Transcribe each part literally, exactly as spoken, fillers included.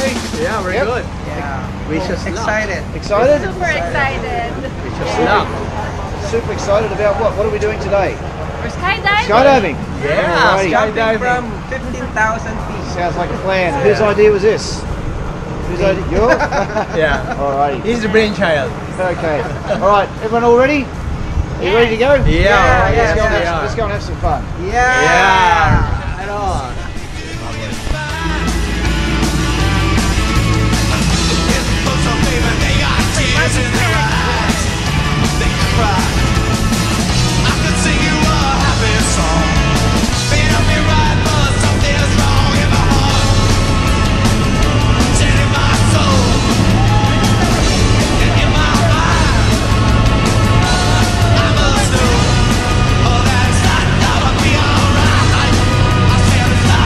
okay? Yeah, we're Yep. good. Yeah. Wish us luck. Excited. Excited? Super excited. Wish us luck. Super excited about what? What are we doing today? We're skydiving. Skydiving. Yeah, Alrighty. Jumping skydiving. from fifteen thousand feet. Sounds like a plan. Whose idea was this? Whose idea? Your? Yeah. Alrighty. He's the brainchild. Okay. Alright, everyone all ready? Are you ready to go? Yeah, Yeah, Alright, yeah, let's, go and we have, are. let's go and have some fun. Yeah. Yeah. Right on. Oh, that's not gonna be alright. I said it's not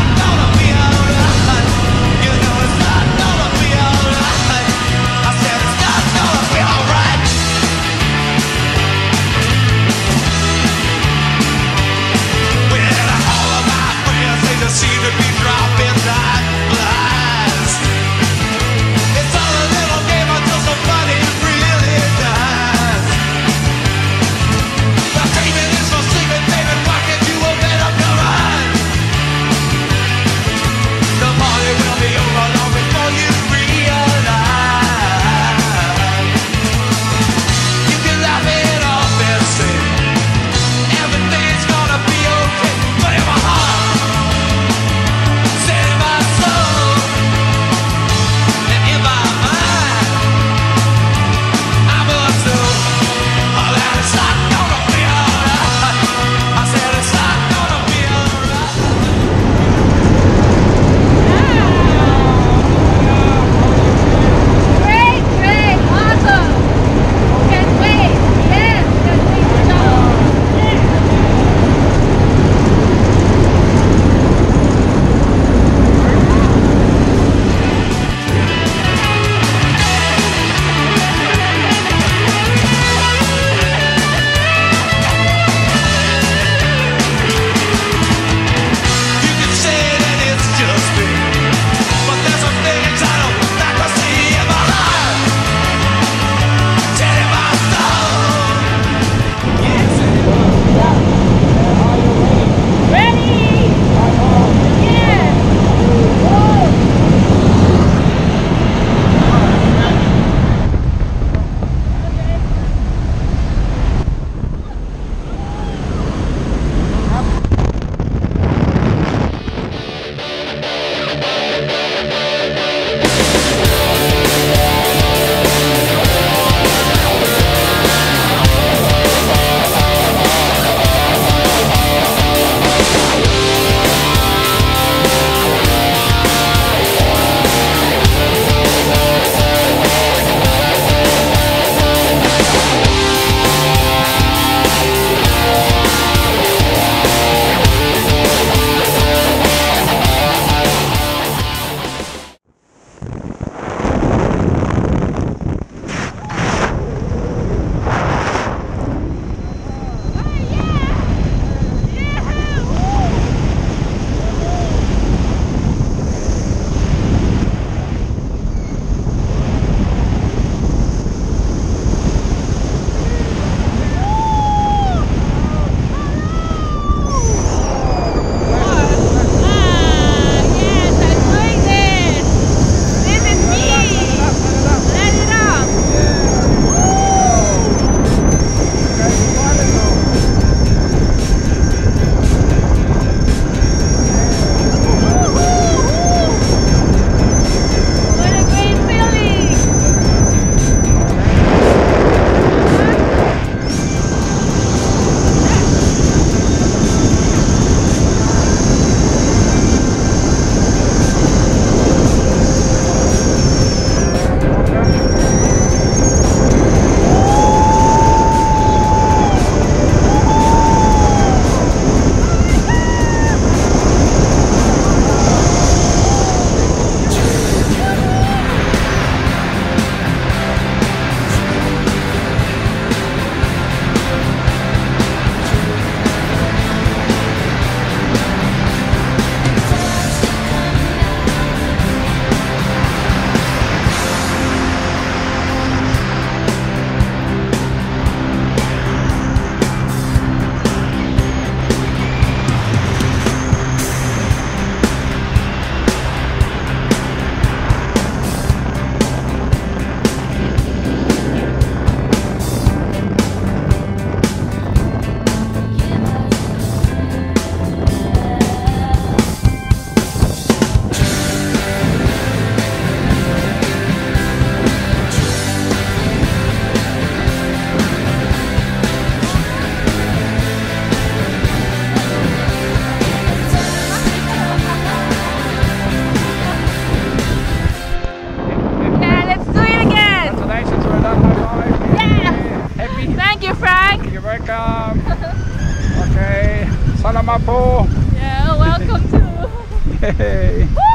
Yeah, welcome to. Yay.